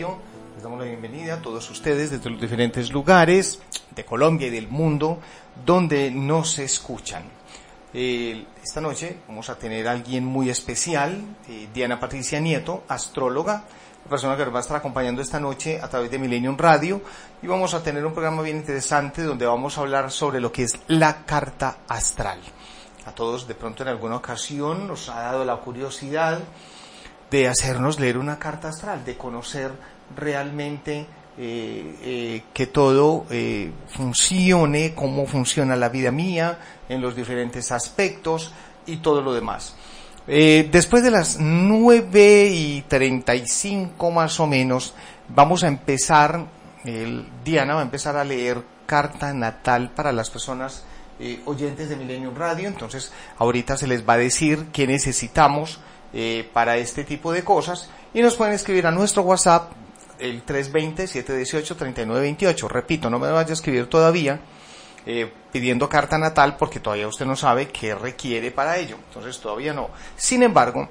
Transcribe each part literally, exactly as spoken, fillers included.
Les damos la bienvenida a todos ustedes desde los diferentes lugares de Colombia y del mundo donde nos escuchan. Eh, esta noche vamos a tener a alguien muy especial, eh, Diana Patricia Nieto, astróloga, la persona que nos va a estar acompañando esta noche a través de Millennium Radio, y vamos a tener un programa bien interesante donde vamos a hablar sobre lo que es la carta astral. A todos de pronto en alguna ocasión nos ha dado la curiosidad de hacernos leer una carta astral, de conocer realmente eh, eh, que todo eh, funcione, cómo funciona la vida mía en los diferentes aspectos y todo lo demás. Eh, después de las nueve y treinta y cinco más o menos vamos a empezar, el, Diana va a empezar a leer carta natal para las personas eh, oyentes de Millennium Radio. Entonces ahorita se les va a decir qué necesitamos eh, para este tipo de cosas, y nos pueden escribir a nuestro WhatsApp el tres dos cero, siete uno ocho, tres nueve dos ocho. Repito, no me vaya a escribir todavía eh, pidiendo carta natal, porque todavía usted no sabe qué requiere para ello. Entonces todavía no. Sin embargo,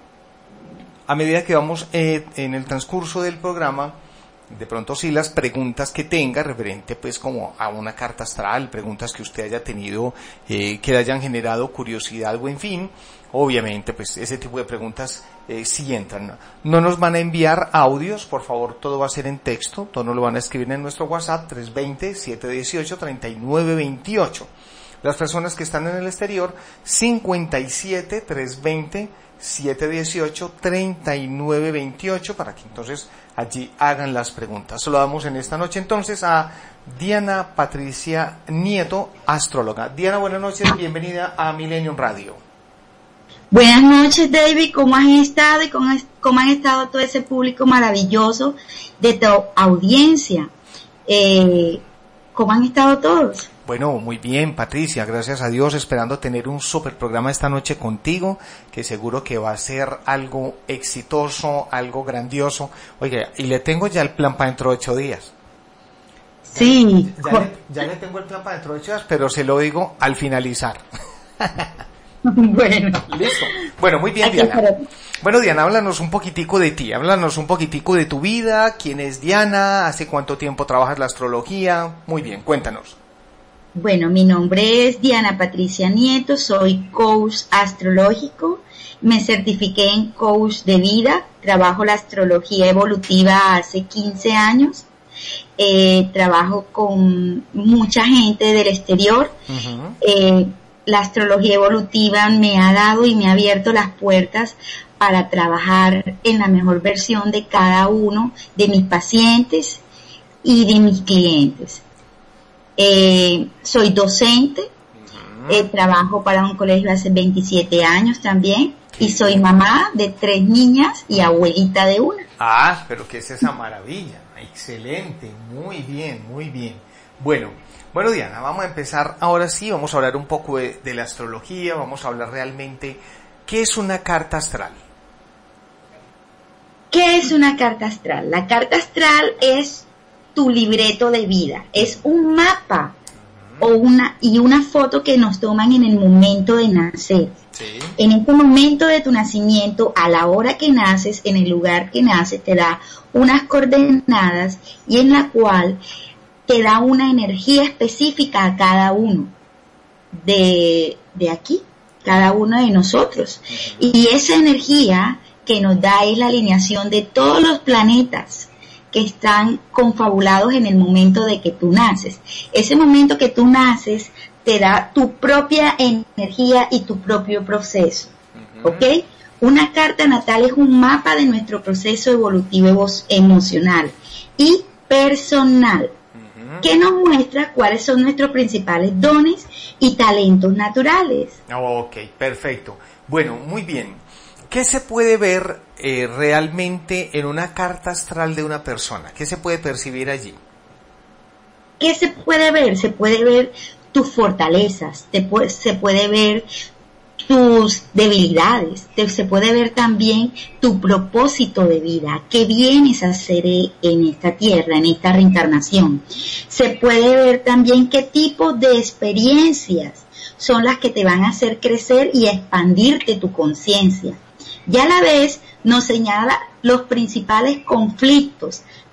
a medida que vamos eh, en el transcurso del programa, de pronto sí las preguntas que tenga referente pues como a una carta astral, preguntas que usted haya tenido eh, que le hayan generado curiosidad o en fin, obviamente pues ese tipo de preguntas eh, sí entran. No nos van a enviar audios, por favor, todo va a ser en texto, todo nos lo van a escribir en nuestro WhatsApp tres dos cero, siete uno ocho, tres nueve dos ocho. Las personas que están en el exterior, cincuenta y siete, tres veinte, siete dieciocho, treinta y nueve veintiocho, para que entonces allí hagan las preguntas. Saludamos en esta noche entonces a Diana Patricia Nieto, astróloga. Diana, buenas noches, bienvenida a Millennium Radio. Buenas noches, David, ¿cómo has estado y cómo, cómo han estado todo ese público maravilloso de tu audiencia? Eh, ¿Cómo han estado todos? Bueno, muy bien, Patricia, gracias a Dios, esperando tener un super programa esta noche contigo, que seguro que va a ser algo exitoso, algo grandioso. Oye, y le tengo ya el plan para dentro de ocho días. Sí. Ya, ya, le, ya le tengo el plan para dentro de ocho días, pero se lo digo al finalizar. Bueno. Listo. Bueno, muy bien, Diana. Bueno, Diana, háblanos un poquitico de ti, háblanos un poquitico de tu vida, quién es Diana, hace cuánto tiempo trabajas la astrología. Muy bien, cuéntanos. Bueno, mi nombre es Diana Patricia Nieto, soy coach astrológico, me certifiqué en coach de vida, trabajo la astrología evolutiva hace quince años, eh, trabajo con mucha gente del exterior. Uh-huh. eh, la astrología evolutiva me ha dado y me ha abierto las puertas para trabajar en la mejor versión de cada uno de mis pacientes y de mis clientes. Eh, soy docente, uh-huh. eh, trabajo para un colegio hace veintisiete años también, y soy mamá de tres niñas y abuelita de una. Ah, pero ¿qué es esa maravilla? Excelente, muy bien, muy bien. Bueno, bueno Diana, vamos a empezar ahora sí, vamos a hablar un poco de, de la astrología, vamos a hablar realmente, ¿qué es una carta astral? ¿Qué es una carta astral? La carta astral es tu libreto de vida, es un mapa o una y una foto que nos toman en el momento de nacer. Sí. En este momento de tu nacimiento, a la hora que naces, en el lugar que naces, te da unas coordenadas y en la cual te da una energía específica a cada uno de, de aquí, cada uno de nosotros. Uh-huh. Y esa energía que nos da es la alineación de todos los planetas que están confabulados en el momento de que tú naces. Ese momento que tú naces te da tu propia energía y tu propio proceso. Uh-huh. ¿Ok? Una carta natal es un mapa de nuestro proceso evolutivo emocional y personal, uh-huh. que nos muestra cuáles son nuestros principales dones y talentos naturales. Ok, perfecto. Bueno, muy bien. ¿Qué se puede ver eh, realmente en una carta astral de una persona? ¿Qué se puede percibir allí? ¿Qué se puede ver? Se puede ver tus fortalezas, te puede, se puede ver tus debilidades, te, se puede ver también tu propósito de vida, qué vienes a hacer en esta tierra, en esta reencarnación. Se puede ver también qué tipo de experiencias son las que te van a hacer crecer y a expandirte tu conciencia. Y a la vez nos señala los principales conflictos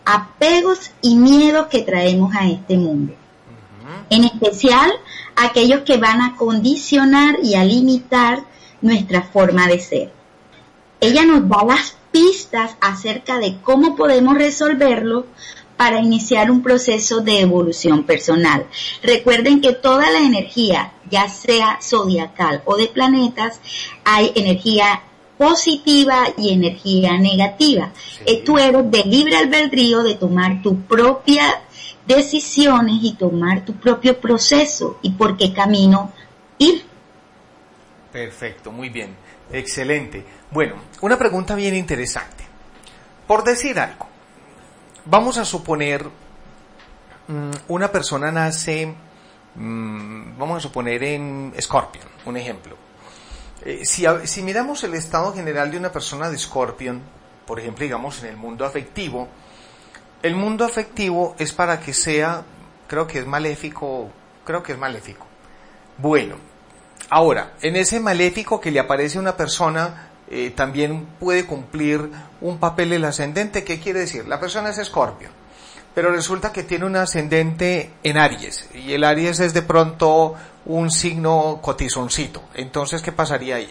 apegos y miedos que traemos a este mundo. Uh-huh. En especial, aquellos que van a condicionar y a limitar nuestra forma de ser. Ella nos da las pistas acerca de cómo podemos resolverlo para iniciar un proceso de evolución personal. Recuerden que toda la energía, ya sea zodiacal o de planetas, hay energía positiva y energía negativa. Sí. Eh, tú eres de libre albedrío de tomar tus propias decisiones y tomar tu propio proceso y por qué camino ir. Perfecto, muy bien, excelente. Bueno, una pregunta bien interesante. Por decir algo, vamos a suponer, mmm, una persona nace, mmm, vamos a suponer en Escorpión, un ejemplo. Eh, si, si miramos el estado general de una persona de Escorpión, por ejemplo, digamos en el mundo afectivo, el mundo afectivo es para que sea, creo que es maléfico, creo que es maléfico. Bueno, ahora, en ese maléfico que le aparece a una persona, Eh, también puede cumplir un papel el ascendente. ¿Qué quiere decir? La persona es Escorpio, pero resulta que tiene un ascendente en Aries, y el Aries es de pronto un signo cotizoncito. Entonces, ¿qué pasaría ahí?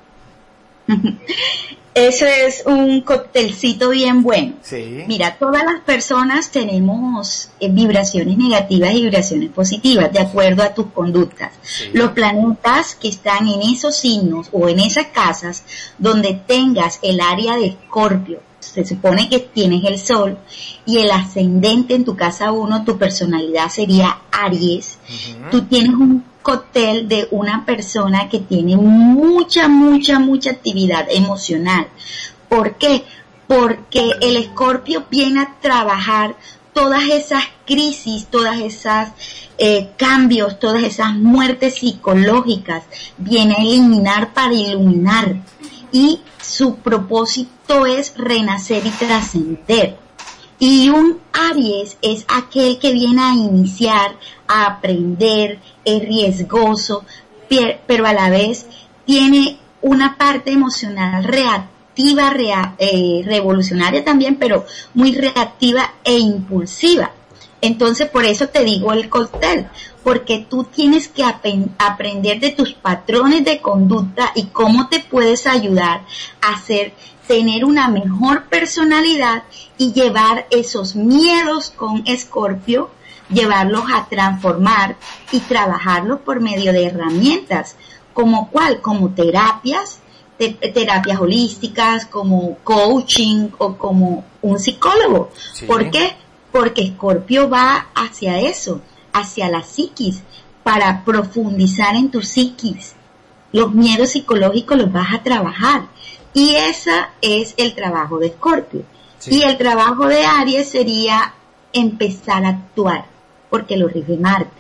Eso es un coctelcito bien bueno. Sí. Mira, todas las personas tenemos eh, vibraciones negativas y vibraciones positivas, de acuerdo a tus conductas. Sí. Los planetas que están en esos signos o en esas casas donde tengas el área de Escorpio, se supone que tienes el Sol, y el ascendente en tu casa uno, tu personalidad sería Aries. Uh-huh. Tú tienes un cóctel de una persona que tiene mucha, mucha, mucha actividad emocional. ¿Por qué? Porque el Escorpio viene a trabajar todas esas crisis, todas esas eh, cambios, todas esas muertes psicológicas, viene a eliminar para iluminar, y su propósito es renacer y trascender. Y un Aries es aquel que viene a iniciar, a aprender, es riesgoso, pero a la vez tiene una parte emocional reactiva, rea, eh, revolucionaria también, pero muy reactiva e impulsiva. Entonces, por eso te digo el cóctel, porque tú tienes que ap- aprender de tus patrones de conducta y cómo te puedes ayudar a hacer, tener una mejor personalidad y llevar esos miedos con Escorpio, llevarlos a transformar y trabajarlos por medio de herramientas, como cuál, como terapias, te- terapias holísticas, como coaching o como un psicólogo. Sí. ¿Por qué? Porque Escorpio va hacia eso, hacia la psiquis, para profundizar en tu psiquis. Los miedos psicológicos los vas a trabajar, y ese es el trabajo de Escorpio. Sí. Y el trabajo de Aries sería empezar a actuar, porque lo rige Marte.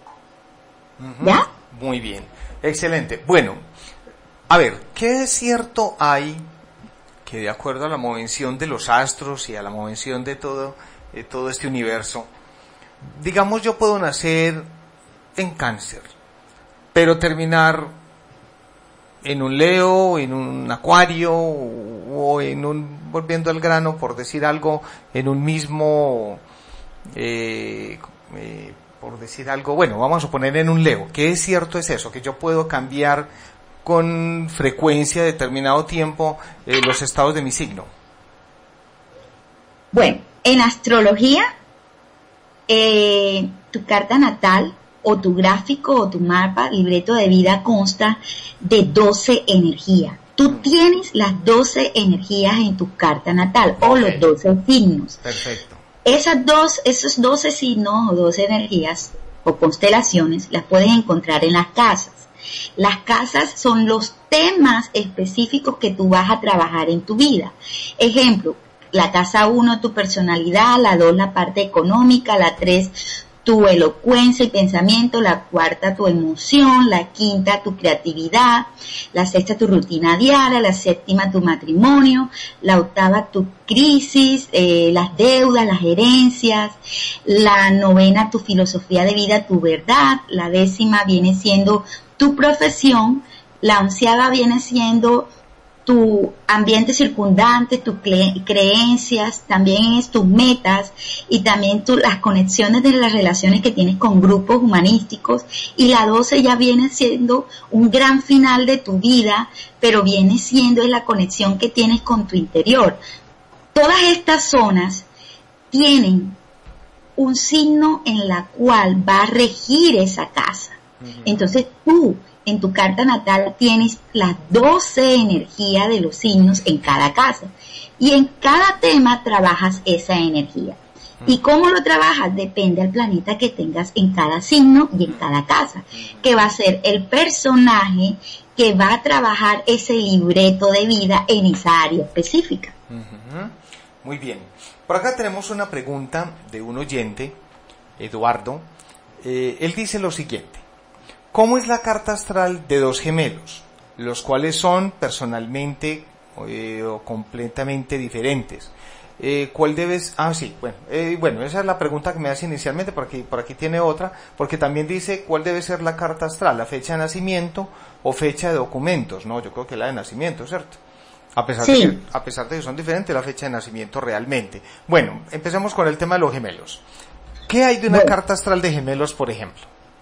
Uh-huh. ¿Ya? Muy bien, excelente. Bueno, a ver, ¿qué de cierto hay que, de acuerdo a la movención de los astros y a la movención de todo, de todo este universo, digamos, yo puedo nacer en Cáncer, pero terminar en un Leo, en un Acuario, o en un, volviendo al grano, por decir algo, en un mismo, eh, eh, por decir algo, bueno, vamos a poner en un Leo. ¿Qué es cierto es eso? Que yo puedo cambiar con frecuencia, determinado tiempo, eh, los estados de mi signo. Bueno, en astrología, eh, tu carta natal o tu gráfico o tu mapa, libreto de vida, consta de doce energías. Tú mm. tienes las doce energías en tu carta natal, okay, o los doce signos. Perfecto. Esas dos, esos doce signos o doce energías o constelaciones las puedes encontrar en las casas. Las casas son los temas específicos que tú vas a trabajar en tu vida. Ejemplo, la casa uno, tu personalidad; la dos, la parte económica; la tres, tu elocuencia y pensamiento; la cuarta, tu emoción; la quinta, tu creatividad; la sexta, tu rutina diaria; la séptima, tu matrimonio; la octava, tu crisis, eh, las deudas, las herencias; la novena, tu filosofía de vida, tu verdad; la décima viene siendo tu profesión; la onceava viene siendo tu ambiente circundante, tus creencias, también es tus metas y también tu, las conexiones de las relaciones que tienes con grupos humanísticos. Y la doce ya viene siendo un gran final de tu vida, pero viene siendo la conexión que tienes con tu interior. Todas estas zonas tienen un signo en la cual va a regir esa casa. Uh-huh. Entonces tú, en tu carta natal, tienes las doce energías de los signos en cada casa. Y en cada tema trabajas esa energía. Uh-huh. ¿Y cómo lo trabajas? Depende del planeta que tengas en cada signo y en cada casa. Uh-huh. Que va a ser el personaje que va a trabajar ese libreto de vida en esa área específica. Uh-huh. Muy bien. Por acá tenemos una pregunta de un oyente, Eduardo. Eh, él dice lo siguiente. ¿Cómo es la carta astral de dos gemelos, los cuales son personalmente eh, o completamente diferentes? Eh, ¿Cuál debes...? Ah, sí, bueno, eh, bueno, esa es la pregunta que me hace inicialmente, por aquí, por aquí tiene otra, porque también dice cuál debe ser la carta astral, la fecha de nacimiento o fecha de documentos. No, yo creo que la de nacimiento, ¿cierto? A pesar, sí. de que, a pesar de que son diferentes la fecha de nacimiento realmente. Bueno, empecemos con el tema de los gemelos. ¿Qué hay de una bueno. carta astral de gemelos, por ejemplo?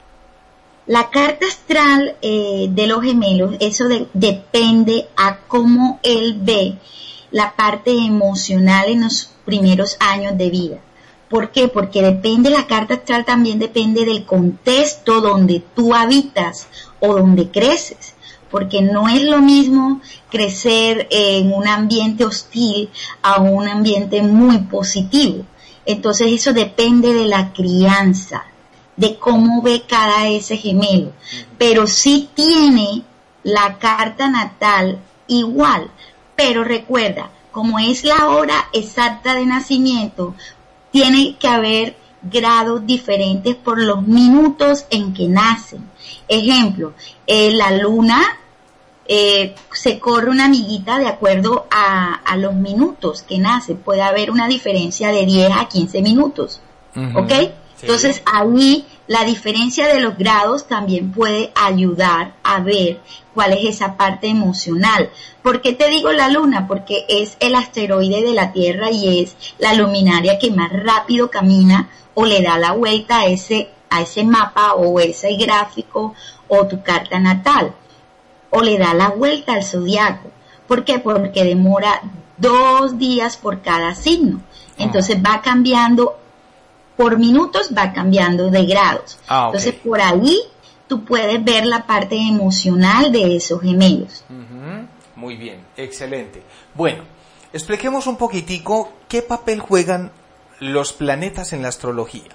La carta astral eh, de los gemelos, eso de, depende a cómo él ve la parte emocional en los primeros años de vida. ¿Por qué? Porque depende, la carta astral también depende del contexto donde tú habitas o donde creces. Porque no es lo mismo crecer en un ambiente hostil a un ambiente muy positivo. Entonces eso depende de la crianza, de cómo ve cada ese gemelo. Pero sí tiene la carta natal igual. Pero recuerda, como es la hora exacta de nacimiento, tiene que haber grados diferentes por los minutos en que nacen. Ejemplo, eh, la luna eh, se corre una amiguita de acuerdo a, a los minutos que nace. Puede haber una diferencia de diez a quince minutos. Uh-huh. ¿Ok? Sí. Entonces ahí la diferencia de los grados también puede ayudar a ver cuál es esa parte emocional. ¿Por qué te digo la luna? Porque es el asteroide de la Tierra y es la luminaria que más rápido camina o le da la vuelta a ese, a ese mapa o ese gráfico o tu carta natal, o le da la vuelta al zodiaco. ¿Por qué? Porque demora dos días por cada signo. Entonces va cambiando, por minutos va cambiando de grados. Ah, okay. Entonces por ahí tú puedes ver la parte emocional de esos gemelos. Uh-huh. Muy bien, excelente. Bueno, expliquemos un poquitico qué papel juegan los planetas en la astrología.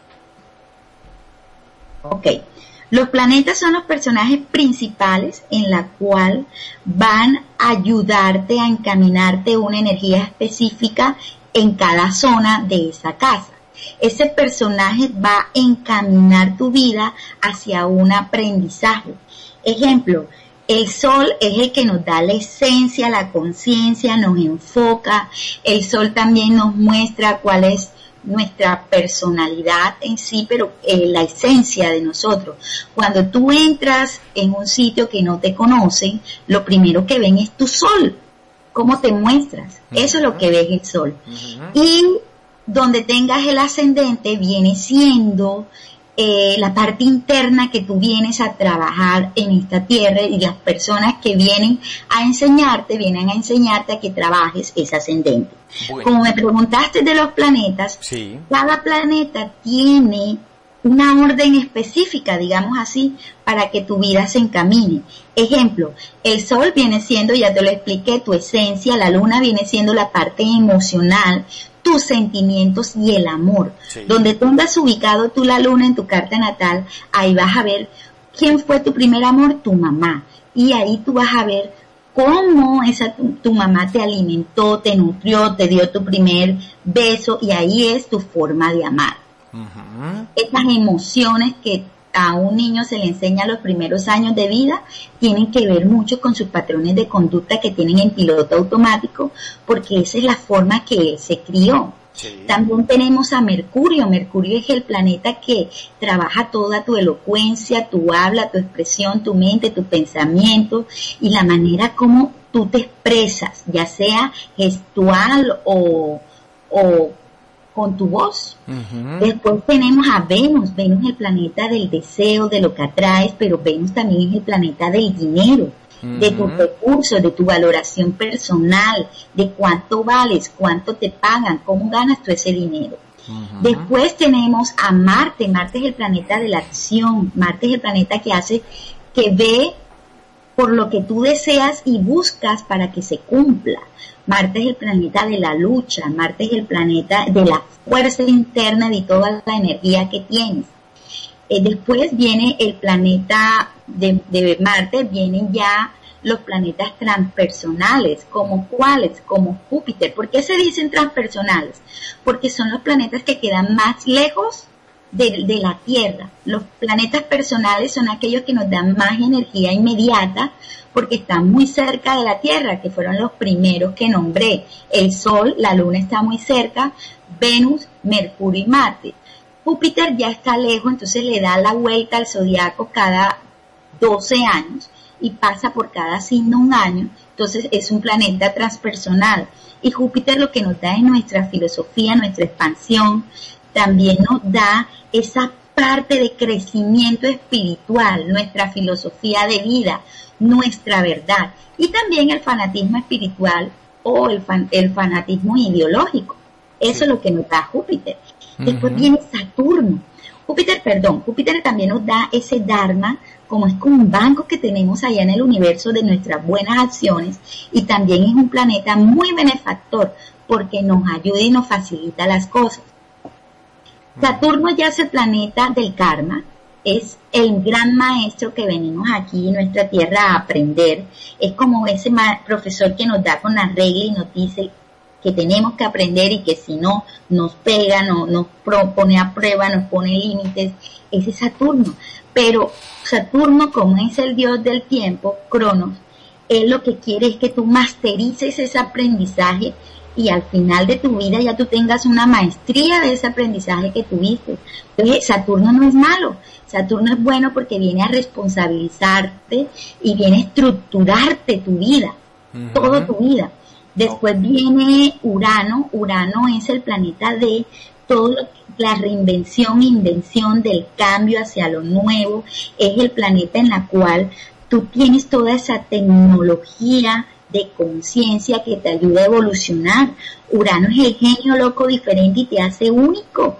Ok, los planetas son los personajes principales en la cual van a ayudarte a encaminarte una energía específica en cada zona de esa casa. Ese personaje va a encaminar tu vida hacia un aprendizaje. Ejemplo, el sol es el que nos da la esencia, la conciencia, nos enfoca. El sol también nos muestra cuál es nuestra personalidad en sí, pero eh, la esencia de nosotros. Cuando tú entras en un sitio que no te conocen, lo primero que ven es tu sol, cómo te muestras. Uh-huh. Eso es lo que ves el sol. Uh-huh. Y donde tengas el ascendente viene siendo eh, la parte interna que tú vienes a trabajar en esta tierra, y las personas que vienen a enseñarte, vienen a enseñarte a que trabajes ese ascendente. Bueno. Como me preguntaste de los planetas, sí. Cada planeta tiene una orden específica, digamos así, para que tu vida se encamine. Ejemplo, el sol viene siendo, ya te lo expliqué, tu esencia, la luna viene siendo la parte emocional, tus sentimientos y el amor. Sí. Donde tengas ubicado tú la luna en tu carta natal, ahí vas a ver quién fue tu primer amor, tu mamá. Y ahí tú vas a ver cómo esa tu, tu mamá te alimentó, te nutrió, te dio tu primer beso, y ahí es tu forma de amar. Uh-huh. Esas emociones que a un niño se le enseña los primeros años de vida tienen que ver mucho con sus patrones de conducta que tienen en piloto automático, porque esa es la forma que él se crió. Sí. También tenemos a Mercurio. Mercurio es el planeta que trabaja toda tu elocuencia, tu habla, tu expresión, tu mente, tu pensamiento y la manera como tú te expresas, ya sea gestual o, o con tu voz. Uh-huh. Después tenemos a Venus. Venus es el planeta del deseo, de lo que atraes, pero Venus también es el planeta del dinero, uh-huh. de tus recursos, de tu valoración personal, de cuánto vales, cuánto te pagan, cómo ganas tú ese dinero. Uh-huh. Después tenemos a Marte. Marte es el planeta de la acción. Marte es el planeta que hace, que ve por lo que tú deseas y buscas para que se cumpla. Marte es el planeta de la lucha. Marte es el planeta de la fuerza interna, de toda la energía que tienes. Eh, después viene el planeta de, de Marte, vienen ya los planetas transpersonales, como cuáles, como Júpiter. ¿Por qué se dicen transpersonales? Porque son los planetas que quedan más lejos de, de la Tierra. Los planetas personales son aquellos que nos dan más energía inmediata, porque están muy cerca de la Tierra, que fueron los primeros que nombré. El Sol, la Luna está muy cerca, Venus, Mercurio y Marte. Júpiter ya está lejos, entonces le da la vuelta al zodiaco cada doce años y pasa por cada signo un año, entonces es un planeta transpersonal. Y Júpiter lo que nos da es nuestra filosofía, nuestra expansión, también nos da esa parte de crecimiento espiritual, nuestra filosofía de vida, nuestra verdad, y también el fanatismo espiritual o el, fan, el fanatismo ideológico. Eso sí. Es lo que nos da Júpiter. Después uh-huh. viene Saturno. Júpiter, perdón, Júpiter también nos da ese Dharma, como es como un banco que tenemos allá en el universo de nuestras buenas acciones, y también es un planeta muy benefactor porque nos ayuda y nos facilita las cosas. Saturno ya es el planeta del karma, es el gran maestro que venimos aquí en nuestra tierra a aprender, es como ese ma- profesor que nos da con la regla y nos dice que tenemos que aprender y que si no nos pega, no, nos pone a prueba, nos pone límites, ese es Saturno. Pero Saturno, como es el dios del tiempo, Cronos, él lo que quiere es que tú masterices ese aprendizaje y al final de tu vida ya tú tengas una maestría de ese aprendizaje que tuviste. Entonces Saturno no es malo, Saturno es bueno porque viene a responsabilizarte y viene a estructurarte tu vida, uh-huh. toda tu vida. Después viene Urano. Urano es el planeta de todo la reinvención, invención del cambio hacia lo nuevo. Es el planeta en la cual tú tienes toda esa tecnología de conciencia que te ayuda a evolucionar. Urano es el genio loco diferente y te hace único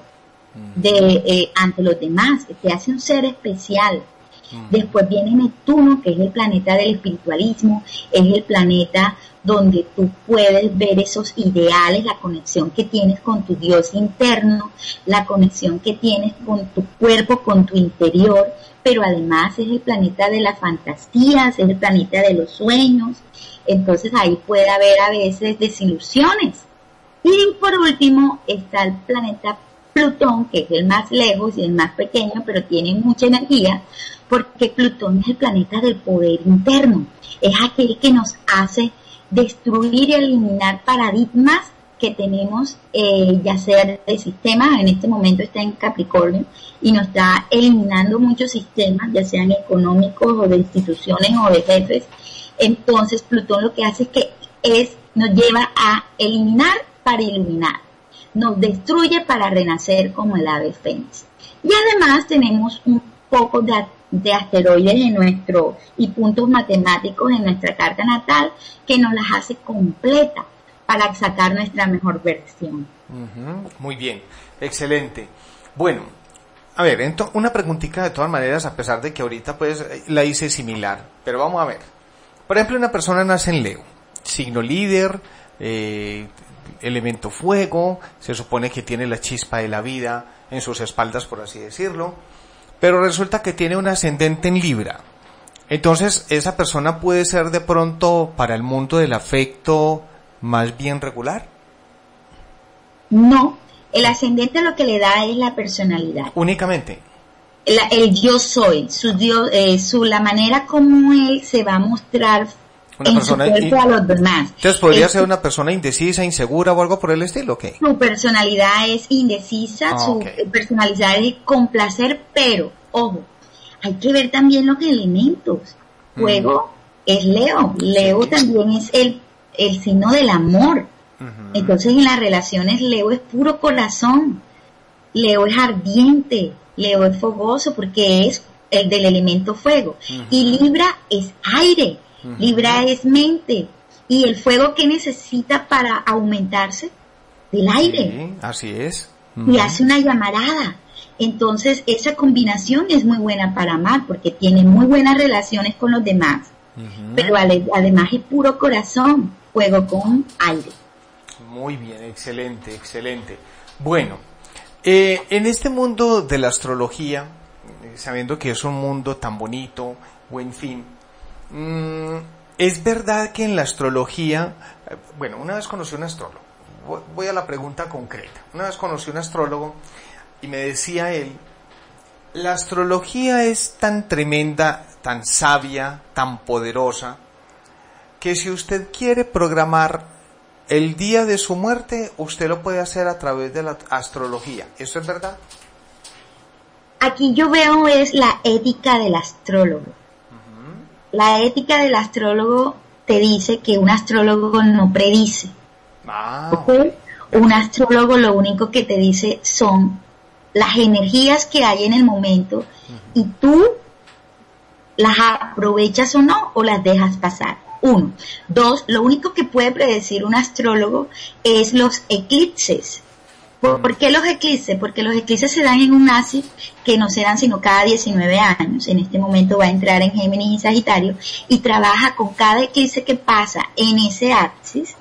de eh, ante los demás, te hace un ser especial. Después viene Neptuno, que es el planeta del espiritualismo, es el planeta donde tú puedes ver esos ideales, la conexión que tienes con tu Dios interno, la conexión que tienes con tu cuerpo, con tu interior, pero además es el planeta de las fantasías, es el planeta de los sueños, entonces ahí puede haber a veces desilusiones. Y por último está el planeta Plutón, que es el más lejos y el más pequeño, pero tiene mucha energía, porque Plutón es el planeta del poder interno, es aquel que nos hace destruir y eliminar paradigmas que tenemos, eh, ya sea de sistemas, en este momento está en Capricornio, y nos está eliminando muchos sistemas, ya sean económicos o de instituciones o de jefes. Entonces Plutón lo que hace es que es, nos lleva a eliminar para iluminar, nos destruye para renacer como el ave fénix. Y además tenemos un poco de de asteroides en nuestro y puntos matemáticos en nuestra carta natal que nos las hace completa para sacar nuestra mejor versión. Uh-huh. Muy bien, excelente. Bueno, a ver, ento- una preguntita de todas maneras, a pesar de que ahorita pues la hice similar, pero vamos a ver. Por ejemplo, una persona nace en Leo, signo líder, eh, elemento fuego, se supone que tiene la chispa de la vida en sus espaldas, por así decirlo, pero resulta que tiene un ascendente en Libra. Entonces, esa persona puede ser de pronto para el mundo del afecto más bien regular. No, el ascendente lo que le da es la personalidad. Únicamente. La, el yo soy, su Dios, eh, su la manera como él se va a mostrar una en persona su cuerpo in... a los demás. Entonces, ¿podría es, ser una persona indecisa, insegura o algo por el estilo? ¿Qué? Su personalidad es indecisa, ah, su okay. personalidad es complacer, pero, ojo, hay que ver también los elementos. Fuego, mm. es Leo. Leo sí. también es el, el signo del amor. Uh-huh. Entonces en las relaciones Leo es puro corazón. Leo es ardiente. Leo es fogoso porque es el del elemento fuego. Uh-huh. Y Libra es aire. Uh-huh. Libra es mente. ¿Y el fuego qué necesita para aumentarse? Del aire. Sí, así es. Uh-huh. Y hace una llamarada. Entonces esa combinación es muy buena para amar porque tiene muy buenas relaciones con los demás. Uh-huh. Pero ale- además es puro corazón, fuego con aire. Muy bien, excelente, excelente. Bueno, eh, en este mundo de la astrología, eh, sabiendo que es un mundo tan bonito, o en fin, mmm, es verdad que en la astrología, eh, bueno, una vez conocí a un astrólogo, voy a la pregunta concreta, una vez conocí a un astrólogo y me decía él, la astrología es tan tremenda, tan sabia, tan poderosa, que si usted quiere programar el día de su muerte, usted lo puede hacer a través de la astrología. ¿Eso es verdad? Aquí yo veo es la ética del astrólogo. Uh-huh. La ética del astrólogo te dice que un astrólogo no predice. Ah. ¿Okay? Un astrólogo lo único que te dice son las energías que hay en el momento uh-huh. y tú las aprovechas o no o las dejas pasar. Uno. Dos, lo único que puede predecir un astrólogo es los eclipses. ¿Por, ¿por qué los eclipses? Porque los eclipses se dan en un axis que no se dan sino cada diecinueve años. En este momento va a entrar en Géminis y Sagitario y trabaja con cada eclipse que pasa en ese axis.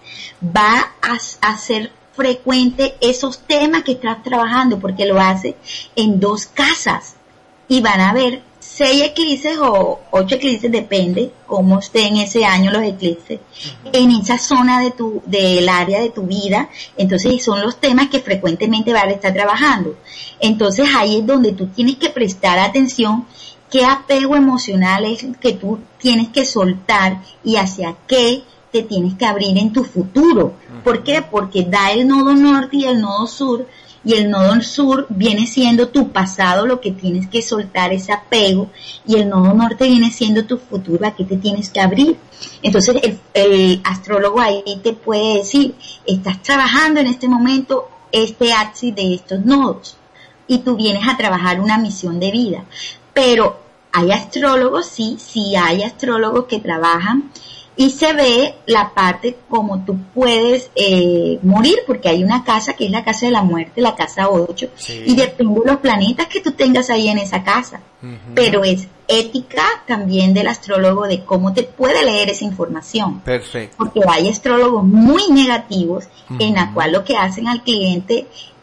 Va a, a ser frecuente esos temas que estás trabajando porque lo hace en dos casas y van a ver seis eclipses o ocho eclipses, depende cómo estén ese año los eclipses, uh-huh. en esa zona de tu, del área de tu vida. Entonces son los temas que frecuentemente van a estar trabajando. Entonces ahí es donde tú tienes que prestar atención qué apego emocional es que tú tienes que soltar y hacia qué te tienes que abrir en tu futuro. Uh-huh. ¿Por qué? Porque da el nodo norte y el nodo sur, y el nodo sur viene siendo tu pasado, lo que tienes que soltar ese apego, y el nodo norte viene siendo tu futuro, a qué te tienes que abrir. Entonces el, el astrólogo ahí te puede decir, estás trabajando en este momento este axis de estos nodos, y tú vienes a trabajar una misión de vida. Pero hay astrólogos, sí, sí hay astrólogos que trabajan y se ve la parte como tú puedes eh, morir, porque hay una casa que es la casa de la muerte, la casa ocho, sí. y depende de los planetas que tú tengas ahí en esa casa. Uh-huh. Pero es ética también del astrólogo de cómo te puede leer esa información. Perfecto. Porque hay astrólogos muy negativos uh-huh. en la cual lo que hacen al cliente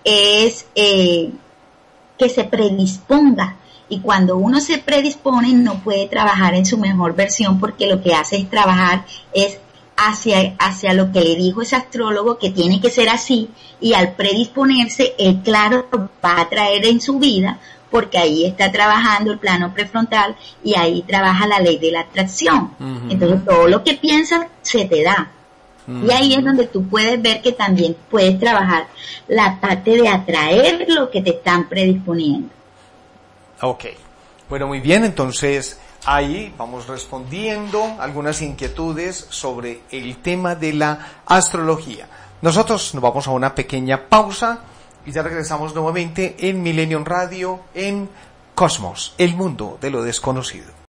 es eh, que se predisponga. Y cuando uno se predispone no puede trabajar en su mejor versión porque lo que hace es trabajar es hacia, hacia lo que le dijo ese astrólogo que tiene que ser así, y al predisponerse él claro va a traer en su vida porque ahí está trabajando el plano prefrontal y ahí trabaja la ley de la atracción. Uh-huh. Entonces todo lo que piensas se te da. Uh-huh. Y ahí es donde tú puedes ver que también puedes trabajar la parte de atraer lo que te están predisponiendo. Ok, bueno, muy bien, entonces ahí vamos respondiendo algunas inquietudes sobre el tema de la astrología. Nosotros nos vamos a una pequeña pausa y ya regresamos nuevamente en Millennium Radio, en Cosmos, el mundo de lo desconocido.